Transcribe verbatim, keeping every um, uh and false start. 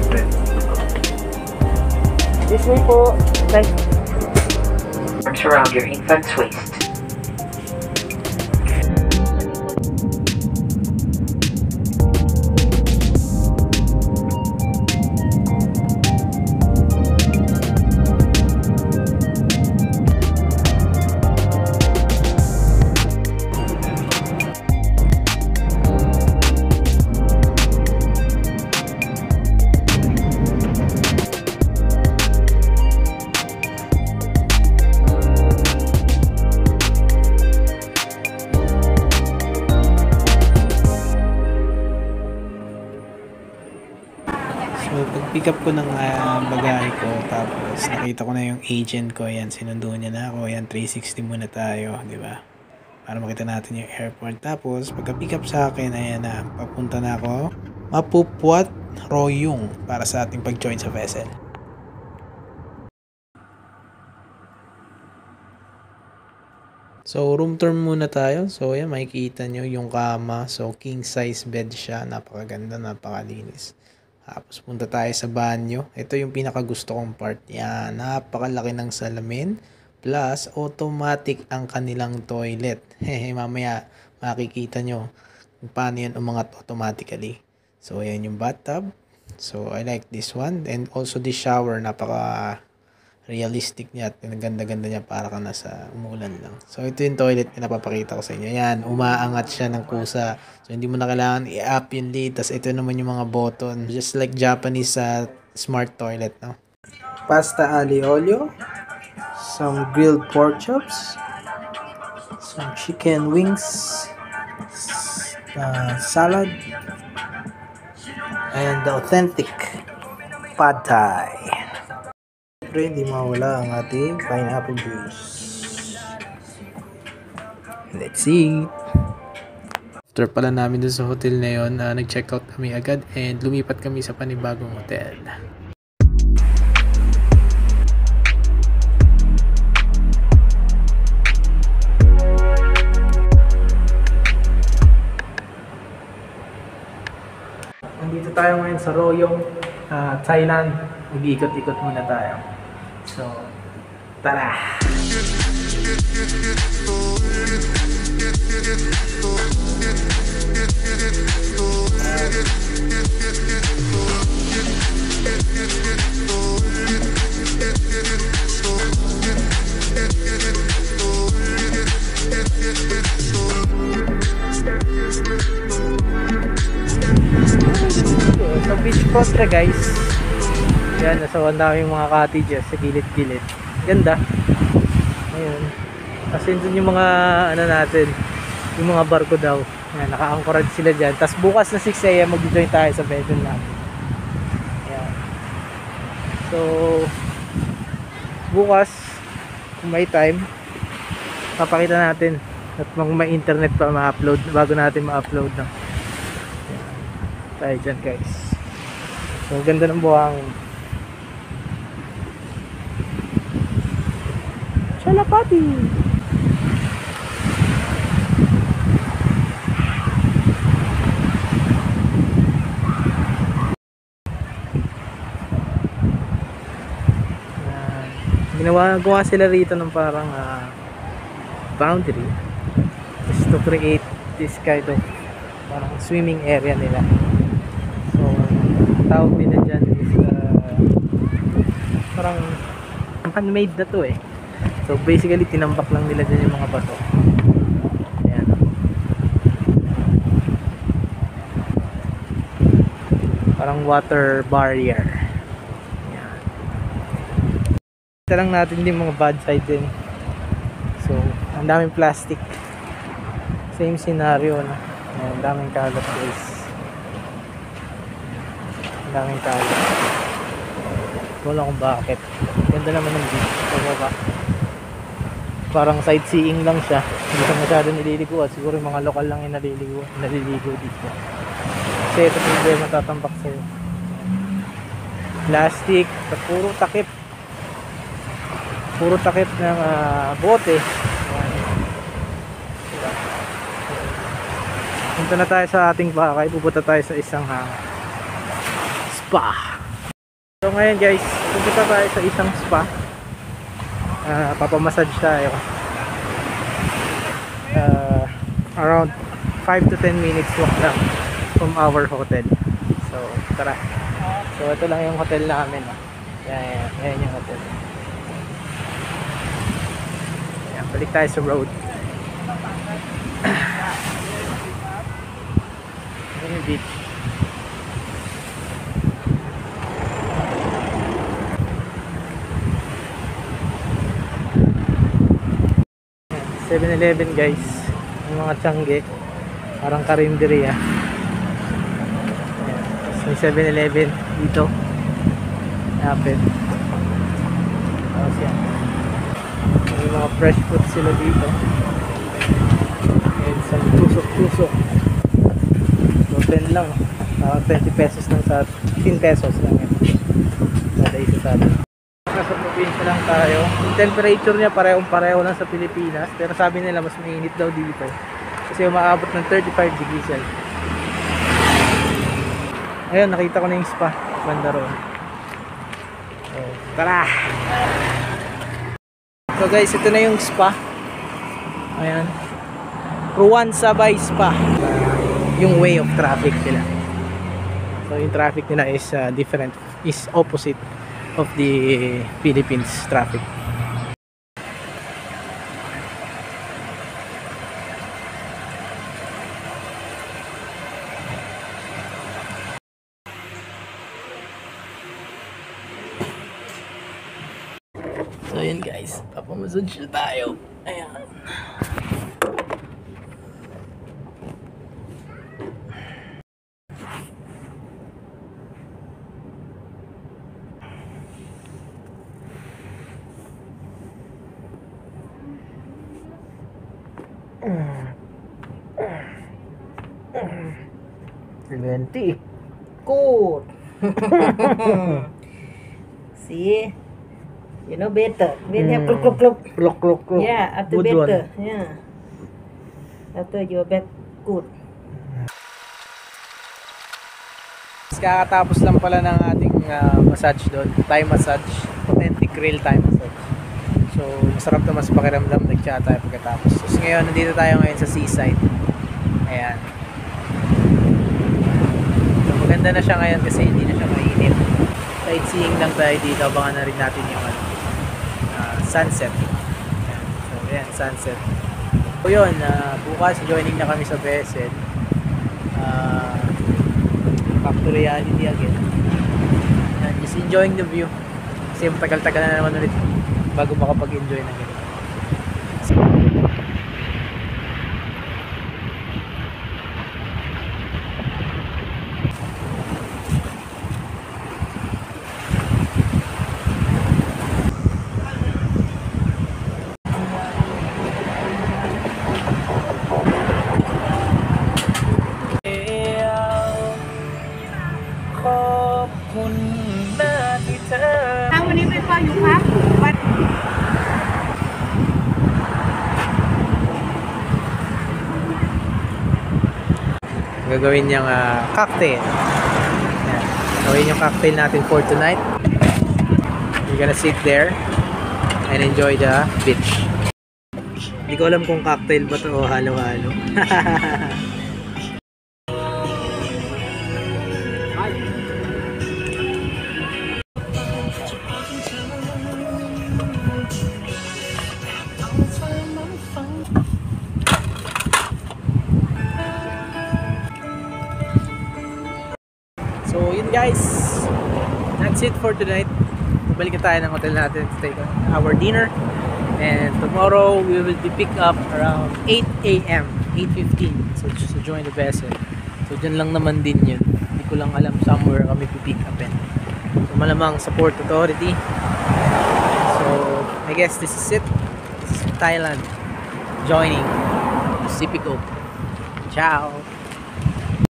This way po. Like. Around your infant's waist. So, pag-pick up ko ng uh, bagahe ko, tapos nakita ko na yung agent ko, yan, sinundo niya na ako, yan, three sixty muna tayo, di ba? Para makita natin yung airport. Tapos, pagka-pick up sa akin, ayan na, papunta na ako, Phut Royang, para sa ating pag-join sa vessel. So, room tour muna tayo. So, ayan, makikita nyo yung kama. So, king size bed siya. Napakaganda, napakalinis. Tapos punta tayo sa banyo. Ito yung pinakagusto kong part. Yan, napakalaki ng salamin. Plus, automatic ang kanilang toilet. Hehe, mamaya makikita nyo kung paano yan umangat automatically. So, ayan yung bathtub. So, I like this one. And also the shower, napaka realistic niya at ganda-ganda niya, para ka nasa umulan lang. So, ito yung toilet na napapakita ko sa inyo. Yan, umaangat siya ng kusa. So, hindi mo na kailangan i-up yung lid. Tapos, ito naman yung mga button. Just like Japanese uh, smart toilet, no? Pasta aglio olio. Some grilled pork chops. Some chicken wings. Uh, salad. And the authentic pad thai. Siyempre, hindi mawala ang ating pineapple juice. Let's see. After pala namin dun sa hotel na yun, uh, nag-check out kami agad and lumipat kami sa panibagong hotel. Nandito tayo ngayon sa Royang, uh, Thailand. Mag-iikot-ikot muna tayo. So, tara! So, beachfront siya, guys. Yan, nasa ang daming mga cottages sa gilid-gilid. Ganda. Ayun. Kasi dun yung mga ano natin, yung mga barko daw. Yan, naka-anchorage sila dyan. Tapos bukas na six a m mag-join tayo sa vessel natin. Yan. So, bukas, kung may time, papakita natin. At kung may internet pa ma-upload, bago natin ma-upload. No? Yan. Tayo dyan, guys. So, ganda ng buhangin. Chalapati. Ginawa gawa sila rito ng parang uh, boundary just to create this kind of parang swimming area nila. So, tawag nila dyan is uh, parang man-made na to eh. So basically tinambak lang nila dyan yung mga bato. Ayan. Parang water barrier. Ayan. Kita lang natin din mga bad side din. So ang daming plastic. Same scenario na. Ayan, ang daming kalat, guys. Ang daming kalat. Wala kung bakit. Ganda naman ng beach. Pababa. Parang sightseeing lang siya. Hindi siya masyado nililiguan. Siguro yung mga lokal lang yung naliligo, naliligo dito. Kasi ito problema tatambak sa'yo. Plastic. Puro takip. Puro takip ng uh, bote. Punta na tayo sa ating bakay. Pupunta tayo sa isang uh, spa. So ngayon guys, pupunta tayo sa isang spa. Uh, papamassage tayo. Uh, around five to ten minutes walk lang from our hotel. So tara. So ito lang yung hotel namin. Yan, yan, yan yung hotel. Yan, balik tayo sa road. Yan yung beach. seven eleven guys, yung mga tiyangge parang karinderiya. Tapos may seven eleven dito napit. Tapos yan, may mga fresh food sila dito and some tusok-tusok. So ten lang, uh, twenty pesos lang sa fifteen pesos lang yan kada isa sa atin. Nasa probinsya lang tayo. Yung temperature niya parehong pareho lang sa Pilipinas, pero sabi nila mas mainit daw dito kasi umaabot ng thirty-five degrees Celsius. Ayun, nakita ko na yung spa banda roon. So tara. So guys, ito na yung spa. Ayan, Ruan Sabay Spa. Uh, yung way of traffic nila. So yung traffic nila is uh, different, is opposite of the Philippines traffic. So yun guys, papamassage na tayo. Ayan. twenty. Good. See? You know better. When you kluk kluk kluk. Kluk kluk kluk. Yeah, after Good better. one. Yeah. After your back good. Kakatapos lang pala ng ating uh, massage doon, Thai massage, authentic real Thai massage. So masarap na mas pakiramdam, nag-chat tayo pagkatapos. So ngayon, nandito tayo ngayon sa seaside. Ayan. So maganda na siya ngayon kasi hindi na siya mainit. Sightseeing lang tayo dito, abangan na rin natin yung uh, sunset. Ayan. So ayan, sunset. So yun, uh, bukas joining na kami sa vessel. Uh, back to reality again. And just enjoying the view kasi tagal-tagal na naman ulit bago makapag-enjoy na ganito. Gagawin niyang uh, cocktail. Yan. Gagawin yung cocktail natin for tonight. We're gonna sit there and enjoy the beach. Hindi ko alam kung cocktail ba to o halo-halo. So yun guys, that's it for tonight. Balik na tayo ng hotel natin to take our dinner, and tomorrow we will be picked up around eight A M eight fifteen, so just to join the vessel. So dyan lang naman din yun, hindi ko lang alam somewhere kami pick upin. So malamang sa Port Authority. So I guess this is it. This is Thailand joining Pacifico. Ciao.